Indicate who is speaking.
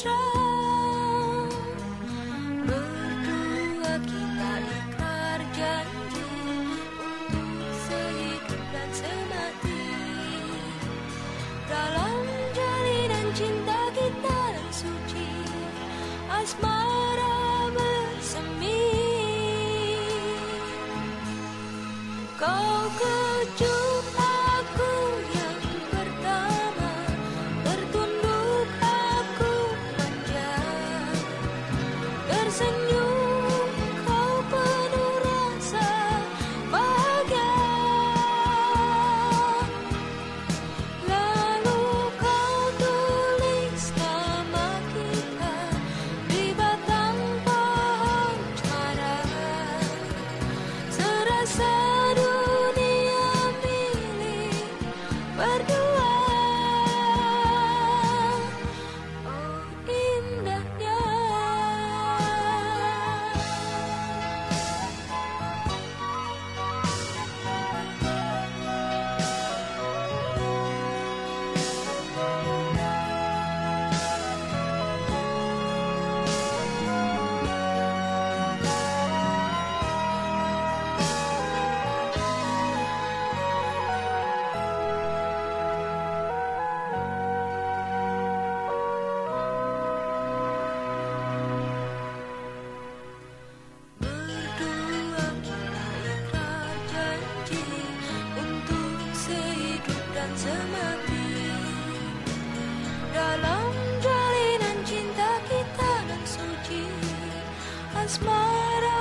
Speaker 1: mesra. Berdua kita ikrar janji untuk sehidup dan semati. Dalam jalinan cinta kita dan suci, asmara bersemi. Kau kejuk aku yang pertama, tertunduk aku manja, tersenyum kau penuh rasa bahagia. Lalu kau tulis nama kita di batang pohon cemara, serasa dunia milik berdua. Oh indahnya. Berdua kita ikrar janji untuk sehidup dan semati. Dalam jalinan cinta kita dan suci, asmara